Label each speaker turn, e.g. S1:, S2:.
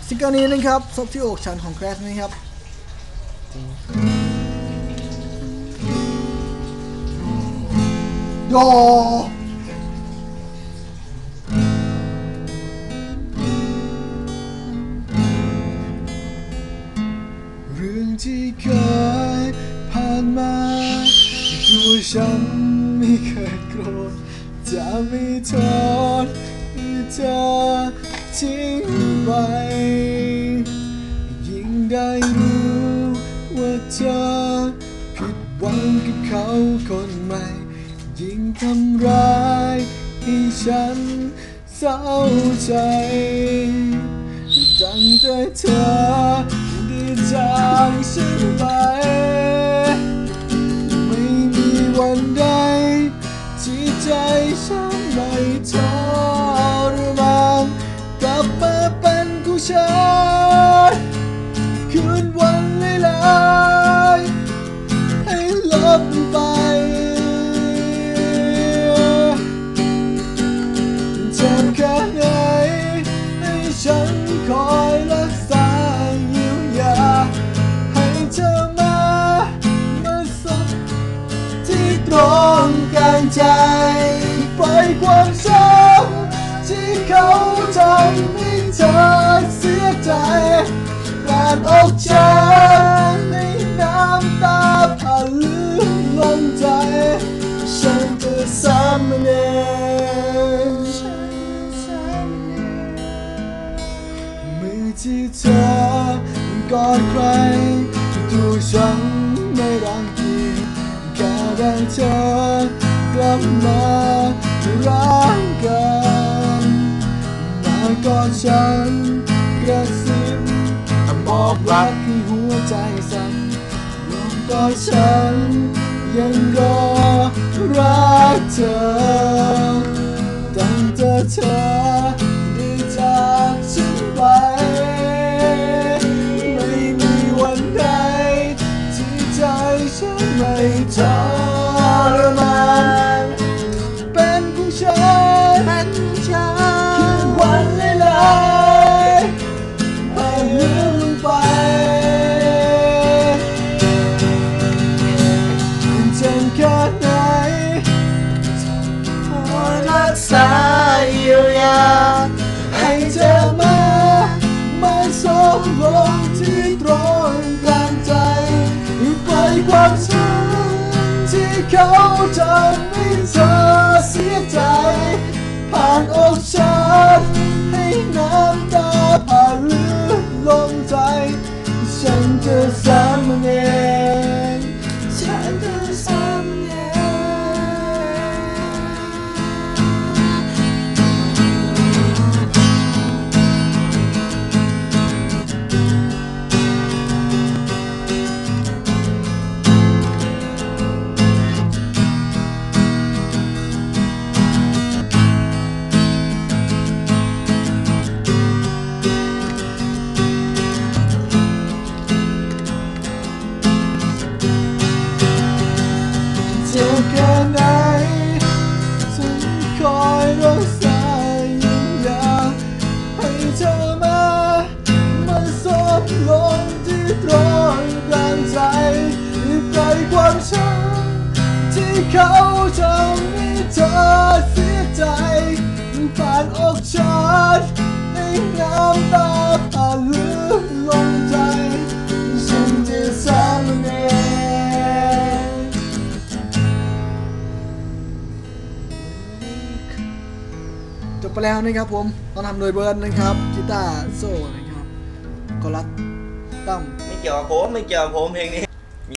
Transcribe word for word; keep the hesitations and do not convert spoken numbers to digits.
S1: ซิงเกิลนี้นะครับซบที่อกฉันของแครชนะครับโยเรื่องที่เคยผ่านมาตัวฉันไม่เคยโกรธจะไม่โทษที่เธอทิ้งไปยิ่งได้รู้ว่าเธอผิดหวังกับเขาคนใหม่ยิ่งทำร้ายให้ฉันเศร้าใจตั้งแต่เธอได้จากฉันไปไม่มีวันใดที่ใจฉันไม่ทรมานกลับมาเป็นกูฉันคืนวันเลยเลยให้ลบไปเจ็บแค่ไหนให้ฉันคอยรักษาเยียวยาให้เธอมามาสบที่ตรงกลางใจปล่อยความช้ำที่เขาทำให้เธอเสียใจกาดอกฉันในน้ำตาผ่านลึกลงใจฉันจะซ้ำมันเองมือที่เธอกอดใครตัวฉันไม่รังเกียจแค่ได้เธอกลับมารักกันมากอดฉันกระซิบบอกรักให้หัวใจสั่นลองกอดฉันยังรอรักเธอตั้งแต่เธอได้จากฉันไปไม่มีวันใดที่ใจฉันไม่ทรมานเป็นของฉันเป็นของฉันคืนวันเลยเลยให้ลืมไปเจ็บแค่ไหนคอยรักษาเยียวยาให้เธอมามาสบลงที่ตรงกลางใจปล่อยความช้ำที่เขาทำให้เธอเสียใจผ่านอกฉันให้น้ำตาผ่านลึกลงใจฉันจะซ้ำมันเองฉันจะซ้ำมันเองเจ็บแค่ไหนฉันคอยรักษาเยียวยาให้เธอมามาซบลงที่ตรงกลางใจปล่อยความช้ำที่เขาทำให้เธอเสียใจผ่านอกฉันให้น้ำตาผ่านลึกลงใจฉันจะซ้ำมันเองจบไปแล้วนะครับผมต้องทำโดยเบิร์ดนะครับกีตาร์โซ่นะครับกอลัดตั้ม
S2: ไม่เกี่ยวกับผมไม่เกี่ยวกับผมเพลงนี้